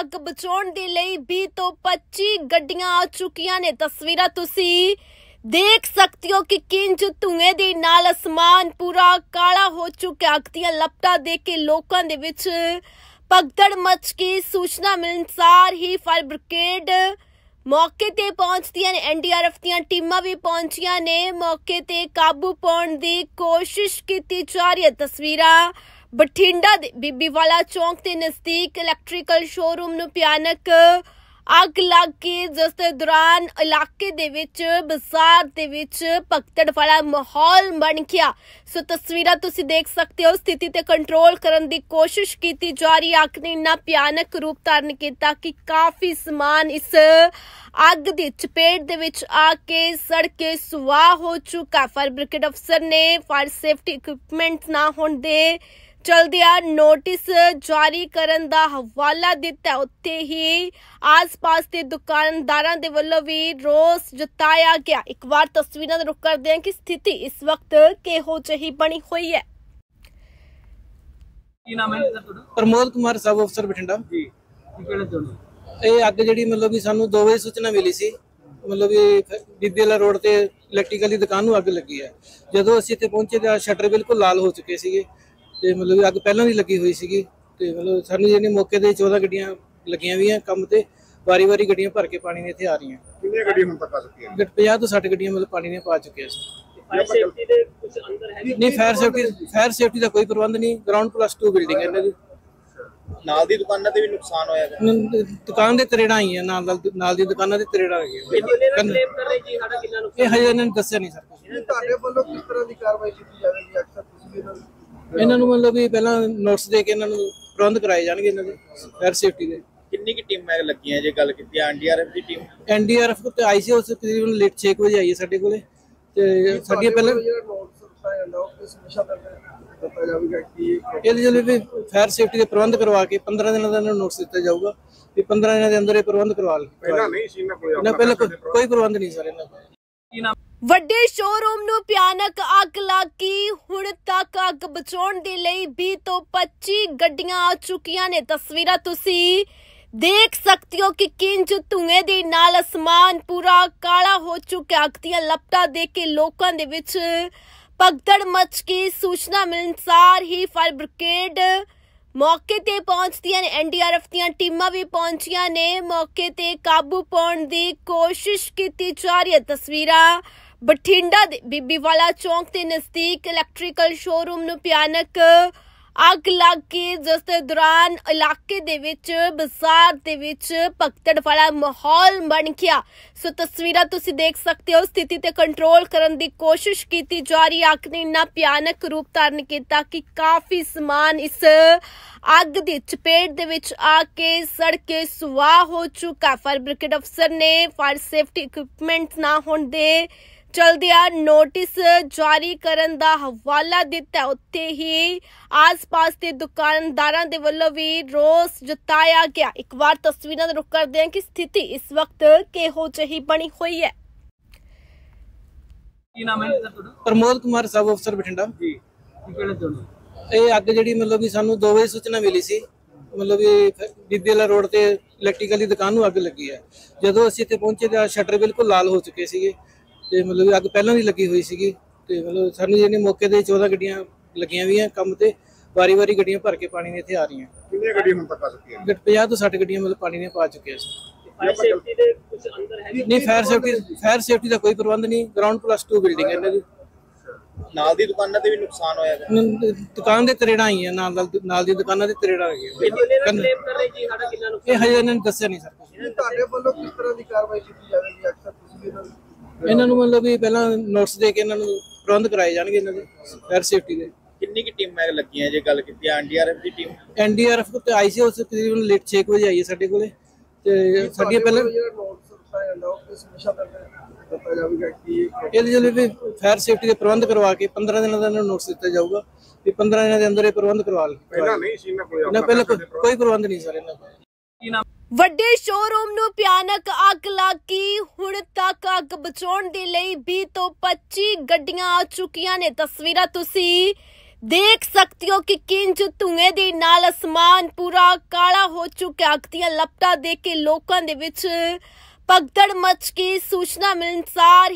ਅੱਗ ਬਚਾਉਣ ਦੇ ਲਈ 20 ਤੋਂ 25 ਗੱਡੀਆਂ ਆ ਚੁੱਕੀਆਂ ਨੇ। ਤਸਵੀਰਾਂ ਤੁਸੀਂ देख सकते हो कि किंज धुएं दे नाल आसमान पूरा काला हो चुका। अग दियां लपटां देख के लोकां दे विच भगदड़ मच गई। सूचना मिलनसार ही फायर ब्रिगेड मौके ते पहुंचदियां ने। NDRF दियां टीमां भी पहुंचियां ने। मौके ते काबू पाउण दी कोशिश कीती जा रही है। तस्वीरां बठिंडा दे बीबीवाला चौक के नजदीक इलैक्ट्रिकल शोरूम नूं भयानक अग लग गई, जिस दे दौरान इलाके दे विच बाजार दे विच भगदड़ वाला माहौल बन गया। सो तस्वीरां तुसीं देख सकते हो। स्थिति ते कंट्रोल करन दी कोशिश कीती जा रही है। अग ने इन्ना भयानक रूप धारण किया कि काफी समान इस अग दी चपेट दे विच आके सड़ के सुआह हो चुका। फायर ब्रिगेड अफसर ने फायर सेफ्टी इक्विपमेंट ना होने दे चलदिया नोटिस जारी करन दा हवाला दिता। उत्थे ही आस पास के दुकानदारां दे वल्लों भी रोस जताया गया। एक बार तस्वीरां रुक करदे हैं कि स्थिति इस वक्त किहो जही बनी हुई है। ਕੀ ਨਾਮ ਹੈ ਤੁਹਾਡਾ? प्रमोद कुमार सब अफसर बठिंडा ਜੀ ਕੀ ਕਹਿਣਾ ਚਾਹੁੰਦੇ? ਇਹ ਅੱਗ ਜਿਹੜੀ ਮਤਲਬ ਵੀ ਸਾਨੂੰ 2 ਵਜੇ ਸੂਚਨਾ ਮਿਲੀ ਸੀ। ਮਤਲਬ ਵੀ ਬੀਬੀਵਾਲਾ ਰੋਡ ਤੇ ਇਲੈਕਟ੍ਰੀਕਲ ਦੀ ਦੁਕਾਨ ਨੂੰ ਅੱਗ ਲੱਗੀ ਹੈ। ਜਦੋਂ ਅਸੀਂ ਇੱਥੇ ਪਹੁੰਚੇ ਤਾਂ ਸ਼ਟਰ ਬਿਲਕੁਲ ਲਾਲ ਹੋ ਚੁੱਕੇ ਸੀਗੇ ਤੇ ਮਤਲਬ ਵੀ ਅੱਗ ਪਹਿਲਾਂ ਦੀ ਲੱਗੀ ਹੋਈ ਸੀਗੀ ਤੇ ਮਤਲਬ ਸਾਨੂੰ ਜਿਹਨੇ ਮੌਕੇ ਤੇ 14 ਗੱਡੀਆਂ ਲੱਗੀਆਂ ਵੀ ਆ ਕੰਮ ਤੇ। ਵਾਰੀ-ਵਾਰੀ ਗੱਡੀਆਂ ਭਰ ਕੇ ਪਾਣੀ ਨੇ ਇੱਥੇ ਆ ਰਹੀਆਂ। ਕਿੰਨੀਆਂ ਗੱਡੀਆਂ ਹੁਣ ਤੱਕ ਆ ਚੁੱਕੀਆਂ? 50 ਤੋਂ 60 ਗੱਡੀਆਂ ਮਤਲਬ ਪਾਣੀ ਨੇ ਪਾ ਚੁੱਕਿਆ ਸੀ। ਫਾਇਰ ਸੇਫਟੀ ਦੇ ਕੁਝ ਅੰਦਰ ਹੈ ਨਹੀਂ ਫਾਇਰ ਸੇਫਟੀ ਦਾ ਕੋਈ ਪ੍ਰਬੰਧ ਨਹੀਂ। ਗਰਾਊਂਡ +2 ਬਿਲਡਿੰਗ ਹੈ ਇਹਨਾਂ ਦੀ। ਨਾਲ ਦੀ ਦੁਕਾਨਾਂ ਤੇ ਵੀ ਨੁਕਸਾਨ ਹੋਇਆ ਹੈ। ਦੁਕਾਨ ਦੇ ਤਰੇੜਾਂ ਹੀ ਆ, ਨਾਲ ਦੀ ਦੁਕਾਨਾਂ ਦੇ ਤਰੇੜਾਂ ਹੈਗੀਆਂ। ਕਲੇਮ ਕਰ ਰਹੇ ਜੀ ਸਾਡਾ ਕਿੰਨਾ ਨੁਕਸਾਨ? ਇਹ ਹਜੇ ਇਹਨਾਂ ਨੇ ਦੱਸਿਆ ਨਹੀਂ ਸਰ। ਤੁਹਾਡੇ ਵੱਲੋਂ ਕਿਸ ਤਰ੍ਹਾਂ ਦੀ ਕਾਰਵਾਈ ਕੀਤੀ ਜਾਵੇਗੀ? ਅਕਸਰ ਤੁਸੀਂ ਇਹਨਾਂ ਨੂੰ ਮਤਲਬ ਵੀ ਪਹਿਲਾਂ ਨੋਟਿਸ ਦੇ ਕੇ ਇਹਨਾਂ ਨੂੰ ਪ੍ਰਬੰਧ ਕਰਾਏ ਜਾਣਗੇ ਇਹਨਾਂ ਦੇ ਫਾਇਰ ਸੇਫਟੀ ਦੇ। ਕਿੰਨੀ ਕੀ ਟੀਮਾਂ ਲੱਗੀਆਂ ਜੇ ਗੱਲ ਕੀਤੀ? NDRF ਦੀ ਟੀਮ NDRF ਤੇ ਆਈ ਸੀ। ਉਸ ਤਕਰੀਬਨ ਲੇਟ 6 ਵਜੇ ਆਈ ਹੈ ਸਾਡੇ ਕੋਲੇ ਤੇ ਸਾਡੀਆਂ ਪਹਿਲਾਂ ਇਹਦੇ ਲਈ ਵੀ ਫਾਇਰ ਸੇਫਟੀ ਦੇ ਪ੍ਰਬੰਧ ਕਰਵਾ ਕੇ 15 ਦਿਨਾਂ ਦਾ ਇਹਨਾਂ ਨੂੰ ਨੋਟਿਸ ਦਿੱਤਾ ਜਾਊਗਾ ਵੀ 15 ਦਿਨਾਂ ਦੇ ਅੰਦਰ ਇਹ ਪ੍ਰਬੰਧ ਕਰਵਾ ਲਓ। ਪਹਿਲਾਂ ਨਹੀਂ ਸੀ ਨਾ ਕੋਈ? ਇਹਨਾਂ ਪਹਿਲਾਂ ਕੋਈ ਪ੍ਰਬੰਧ ਨਹੀਂ ਸਰ ਇਹਨਾਂ ਕੋਲ। ਕੀ ਨਾਮ? ਵੱਡੇ ਸ਼ੋਰੂਮ ਨੂੰ ਭਿਆਨਕ ਅੱਗ ਲੱਗ ਗਈ। ਹੁਣ ਤੱਕ ਅੱਗ ਬਚਾਉਣ ਦੇ ਲਈ 20 ਤੋਂ 25 ਗੱਡੀਆਂ ਆ ਚੁੱਕੀਆਂ ਨੇ। ਤਸਵੀਰਾਂ ਤੁਸੀਂ देख सकते हो कि किंज धुएं दे नाल आसमान पूरा काला हो चुका। अग दियां लपटां देख के लोकां दे विच भगदड़ मच गई। सूचना मिलनसार ही फायर ब्रिगेड मौके ते पहुंचदियां ने। NDRF दियां टीमां भी पहुंचियां ने। मौके ते काबू पाउण दी कोशिश कीती जा रही है। तस्वीरां बठिंडा दे बीबीवाला चौक के नजदीक इलैक्ट्रिकल शोरूम नूं भयानक अग लग गई, जिस दे दौरान इलाके दे विच बाजार दे विच भगदड़ वाला माहौल बन गया। सो तस्वीरां तुसीं देख सकते हो। स्थिति ते कंट्रोल करन दी कोशिश कीती जा रही है। अग ने इन्ना भयानक रूप धारण किया कि काफी समान इस अग दी चपेट दे विच आके सड़ के सुआह हो चुका। फायर ब्रिगेड अफसर ने फायर सेफ्टी इक्विपमेंट ना होने दे चलदिया नोटिस जारी करन दा हवाला दिता। उत्थे ही आस पास के दुकानदारां दे वल्लों भी रोस जताया गया। एक बार तस्वीरां रुक करदे हैं कि स्थिति इस वक्त किहो जही बनी हुई है। ਕੀ ਨਾਮ ਹੈ ਤੁਹਾਡਾ? प्रमोद कुमार सब अफसर बठिंडा ਜੀ ਕੀ ਕਹਿਣਾ ਚਾਹੁੰਦੇ? ਇਹ ਅੱਗ ਜਿਹੜੀ ਮਤਲਬ ਵੀ ਸਾਨੂੰ 2 ਵਜੇ ਸੂਚਨਾ ਮਿਲੀ ਸੀ। ਮਤਲਬ ਵੀ ਬੀਬੀਵਾਲਾ ਰੋਡ ਤੇ ਇਲੈਕਟ੍ਰੀਕਲ ਦੀ ਦੁਕਾਨ ਨੂੰ ਅੱਗ ਲੱਗੀ ਹੈ। ਜਦੋਂ ਅਸੀਂ ਇੱਥੇ ਪਹੁੰਚੇ ਤਾਂ ਸ਼ਟਰ ਬਿਲਕੁਲ ਲਾਲ ਹੋ ਚੁੱਕੇ ਸੀਗੇ ਤੇ ਮਤਲਬ ਵੀ ਅੱਗ ਪਹਿਲਾਂ ਦੀ ਲੱਗੀ ਹੋਈ ਸੀਗੀ ਤੇ ਮਤਲਬ ਸਾਨੂੰ ਜਿਹਨੇ ਮੌਕੇ ਤੇ 14 ਗੱਡੀਆਂ ਲੱਗੀਆਂ ਵੀ ਆ ਕੰਮ ਤੇ। ਵਾਰੀ-ਵਾਰੀ ਗੱਡੀਆਂ ਭਰ ਕੇ ਪਾਣੀ ਨੇ ਇੱਥੇ ਆ ਰਹੀਆਂ। ਕਿੰਨੀਆਂ ਗੱਡੀਆਂ ਹੁਣ ਤੱਕ ਆ ਚੁੱਕੀਆਂ? 50 ਤੋਂ 60 ਗੱਡੀਆਂ ਮਤਲਬ ਪਾਣੀ ਨੇ ਪਾ ਚੁੱਕਿਆ ਸੀ। ਫਾਇਰ ਸੇਫਟੀ ਦੇ ਕੁਝ ਅੰਦਰ ਹੈ ਨਹੀਂ ਫਾਇਰ ਸੇਫਟੀ ਦਾ ਕੋਈ ਪ੍ਰਬੰਧ ਨਹੀਂ। ਗਰਾਊਂਡ +2 ਬਿਲਡਿੰਗ ਹੈ ਇਹਨਾਂ ਦੀ। ਨਾਲ ਦੀ ਦੁਕਾਨਾਂ ਤੇ ਵੀ ਨੁਕਸਾਨ ਹੋਇਆ ਹੈ। ਦੁਕਾਨ ਦੇ ਤਰੇੜਾਂ ਹੀ ਆ, ਨਾਲ ਦੀ ਦੁਕਾਨਾਂ ਦੇ ਤਰੇੜਾਂ ਹੈਗੀਆਂ। ਕਲੇਮ ਕਰ ਰਹੇ ਜੀ ਸਾਡਾ ਕਿੰਨਾ ਨੁਕਸਾਨ? ਇਹ ਹਜੇ ਇਹਨਾਂ ਨੇ ਦੱਸਿਆ ਨਹੀਂ ਸਰ। ਤੁਹਾਡੇ ਵੱਲੋਂ ਕਿਸ ਤਰ੍ਹਾਂ ਦੀ ਕਾਰਵਾਈ ਕੀਤੀ ਜਾਵੇਗੀ? ਅਕਸਰ ਤੁਸੀਂ ਇਹਨਾਂ ਨੂੰ ਮਤਲਬ ਵੀ ਪਹਿਲਾਂ ਨੋਟਿਸ ਦੇ ਕੇ ਇਹਨਾਂ ਨੂੰ ਪ੍ਰਬੰਧ ਕਰਾਏ ਜਾਣਗੇ ਇਹਨਾਂ ਦੇ ਫਾਇਰ ਸੇਫਟੀ ਦੇ। ਕਿੰਨੀ ਕੀ ਟੀਮਾਂ ਲੱਗੀਆਂ ਜੇ ਗੱਲ ਕੀਤੀ? NDRF ਦੀ ਟੀਮ NDRF ਤੇ ਆਈ ਸੀ। ਉਸ ਤਕਰੀਬਨ ਲੇਟ 6 ਵਜੇ ਆਈ ਹੈ ਸਾਡੇ ਕੋਲੇ ਤੇ ਸਾਡੀਆਂ ਪਹਿਲਾਂ ਇਹਦੇ ਲਈ ਵੀ ਫਾਇਰ ਸੇਫਟੀ ਦੇ ਪ੍ਰਬੰਧ ਕਰਵਾ ਕੇ 15 ਦਿਨਾਂ ਦਾ ਇਹਨਾਂ ਨੂੰ ਨੋਟਿਸ ਦਿੱਤਾ ਜਾਊਗਾ ਵੀ 15 ਦਿਨਾਂ ਦੇ ਅੰਦਰ ਇਹ ਪ੍ਰਬੰਧ ਕਰਵਾ ਲਓ। ਪਹਿਲਾਂ ਨਹੀਂ ਸੀ ਨਾ ਕੋਈ? ਇਹਨਾਂ ਪਹਿਲਾਂ ਕੋਈ ਪ੍ਰਬੰਧ ਨਹੀਂ ਸਰ ਇਹਨਾਂ ਕੋਲ। ਕੀ ਨਾਮ? ਵੱਡੇ ਸ਼ੋਰੂਮ ਨੂੰ ਭਿਆਨਕ ਅੱਗ ਲੱਗ ਗਈ। ਹੁਣ ਤੱਕ ਅੱਗ ਬਚਾਉਣ ਦੇ ਲਈ 20 ਤੋਂ 25 ਗੱਡੀਆਂ ਆ ਚੁੱਕੀਆਂ ਨੇ। ਤਸਵੀਰਾਂ ਤੁਸੀਂ देख सकते हो कि किंज धुएं दे नाल आसमान पूरा काला हो चुका। अग दीयां लपटां देख के लोकां दे विच भगदड़ मच गई। सूचना मिलनसार